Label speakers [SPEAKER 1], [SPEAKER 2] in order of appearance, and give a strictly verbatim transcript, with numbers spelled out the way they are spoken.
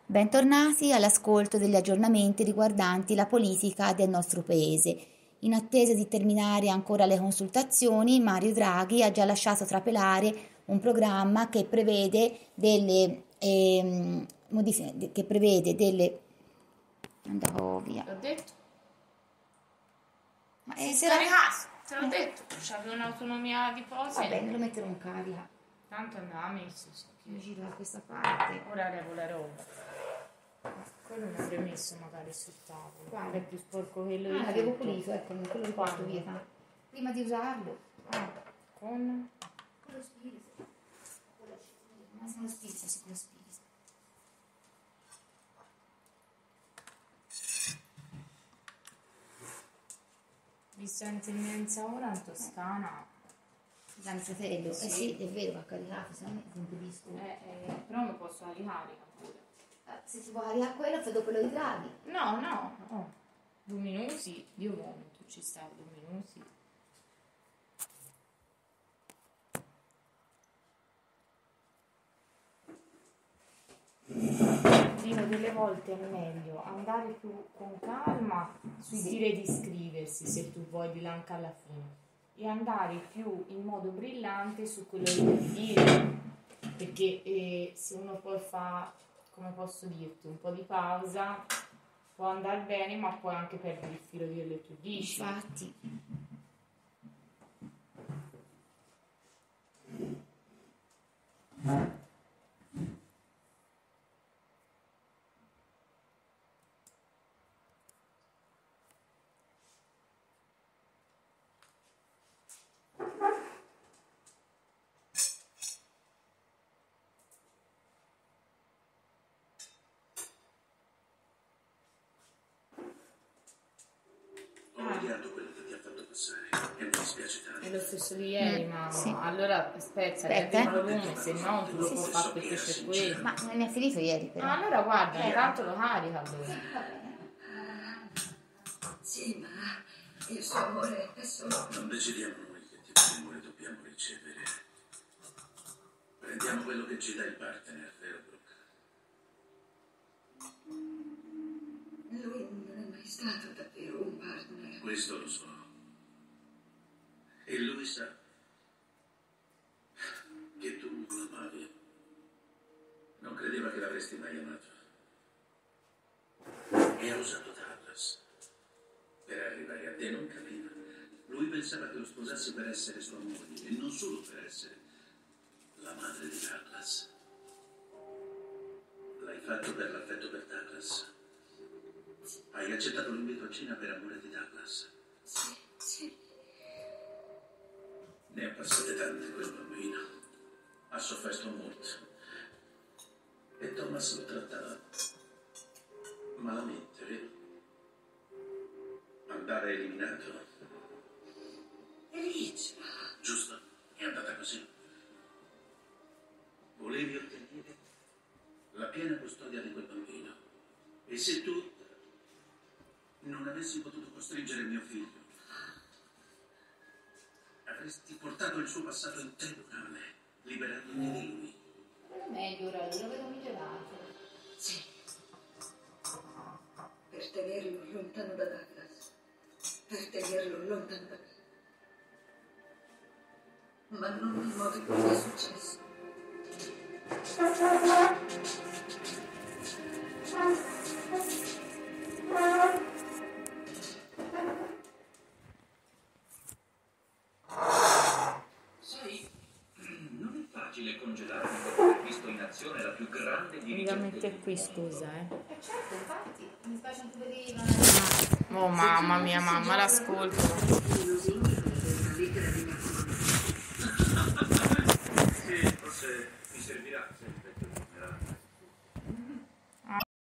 [SPEAKER 1] Bentornati all'ascolto degli aggiornamenti riguardanti la politica del nostro paese. In attesa di terminare ancora le consultazioni, Mario Draghi ha già lasciato trapelare un programma che prevede delle ehm, modifiche, che prevede delle andavo via.
[SPEAKER 2] L'ho detto.
[SPEAKER 1] Ma
[SPEAKER 2] Si
[SPEAKER 1] eh,
[SPEAKER 2] sta
[SPEAKER 1] se
[SPEAKER 2] in
[SPEAKER 1] la-
[SPEAKER 2] casa, te l'ho detto, c'aveva un'autonomia di pose.
[SPEAKER 1] Va bene, lo metterò in carica.
[SPEAKER 2] Tanto andava messo, so
[SPEAKER 1] Mi
[SPEAKER 2] che
[SPEAKER 1] giro da questa parte.
[SPEAKER 2] ora levo la roba. Quello non avrei messo magari sul tavolo.
[SPEAKER 1] Quale?
[SPEAKER 2] È più sporco quello di
[SPEAKER 1] Ah, l'avevo
[SPEAKER 2] tutto.
[SPEAKER 1] pulito, ecco, quello lo porto via. tanto. Prima di usarlo.
[SPEAKER 2] Ah, con...
[SPEAKER 1] Quello spirito. Ma se lo spirito, sì, quello spirito.
[SPEAKER 2] Visto in tendenza ora in Toscana.
[SPEAKER 1] Dal fratello,
[SPEAKER 2] Sì.
[SPEAKER 1] eh sì, è vero, va caricato, se no mi impedisco.
[SPEAKER 2] Eh, eh, però mi posso la ricarica pure.
[SPEAKER 1] Eh, se ti vuoi caricare quello, fai dopo lo di Draghi.
[SPEAKER 2] No, no, no. Due minuti, io vomito, ci stavo due minuti. Dico, delle volte è meglio andare più con calma sui
[SPEAKER 1] Sì.
[SPEAKER 2] dire di iscriversi se tu vuoi di là anche alla fine e andare più in modo brillante su quello di dire, perché eh, se uno poi fa, come posso dirti, un po' di pausa può andare bene, ma puoi anche perdere il filo di quello che tu dici.
[SPEAKER 1] Infatti.
[SPEAKER 3] Ho odiato quello che ti ha fatto passare e mi dispiace tanto.
[SPEAKER 2] È lo stesso di ieri,
[SPEAKER 1] Mm,
[SPEAKER 2] ma
[SPEAKER 1] sì.
[SPEAKER 2] allora aspetta,
[SPEAKER 1] Aspetta,
[SPEAKER 2] levi il
[SPEAKER 1] eh.
[SPEAKER 2] volume, se no tu lo
[SPEAKER 3] Sì,
[SPEAKER 2] puoi
[SPEAKER 3] sì,
[SPEAKER 2] fare
[SPEAKER 3] so
[SPEAKER 2] perché
[SPEAKER 3] che era
[SPEAKER 2] c'è
[SPEAKER 3] sincero.
[SPEAKER 2] quello.
[SPEAKER 1] Ma non è finito ieri però.
[SPEAKER 2] Ah, allora guarda,
[SPEAKER 1] Eh.
[SPEAKER 2] intanto lo carica allora.
[SPEAKER 1] Va bene.
[SPEAKER 4] Sì, ma il suo amore è solo...
[SPEAKER 3] Non decidiamo noi che tipo di amore dobbiamo ricevere. Prendiamo quello che ci dà il partner, vero Brooke?
[SPEAKER 4] Lui non è mai stato davvero un partner.
[SPEAKER 3] Questo lo so. E lui sa che tu lo amavi. Non credeva che l'avresti mai amato. E ha usato Douglas per arrivare a te, non capiva. Lui pensava che lo sposassi per essere sua moglie e non solo per essere la madre di Douglas. L'hai fatto per l'affetto per Douglas. Hai accettato l'invito a cena per amore di Douglas.
[SPEAKER 4] Sì, sì.
[SPEAKER 3] Ne ha passate tante quel bambino. Ha sofferto molto. E Thomas lo trattava malamente, vero? Andare eliminato.
[SPEAKER 4] Rich,
[SPEAKER 3] Giusto? È andata così. Volevi ottenere la piena custodia di quel bambino. E se tu non avessi potuto costringere mio figlio, avresti portato il suo passato in tribunale, liberandoti di lui.
[SPEAKER 1] Non è meglio ora, lo vedo migliorato.
[SPEAKER 4] sì. Per tenerlo lontano da Douglas. Per tenerlo lontano da me. Ma non nel modo in cui è successo.
[SPEAKER 3] Sai, non è facile congelarmi dopo aver visto in azione la più grande
[SPEAKER 2] Mi da
[SPEAKER 3] dirigente
[SPEAKER 2] mettere qui, scusa, eh.
[SPEAKER 1] Eh certo, infatti, mi faccio vedere.
[SPEAKER 2] Oh mamma mia, mamma, l'ascolto.
[SPEAKER 4] Lusinghi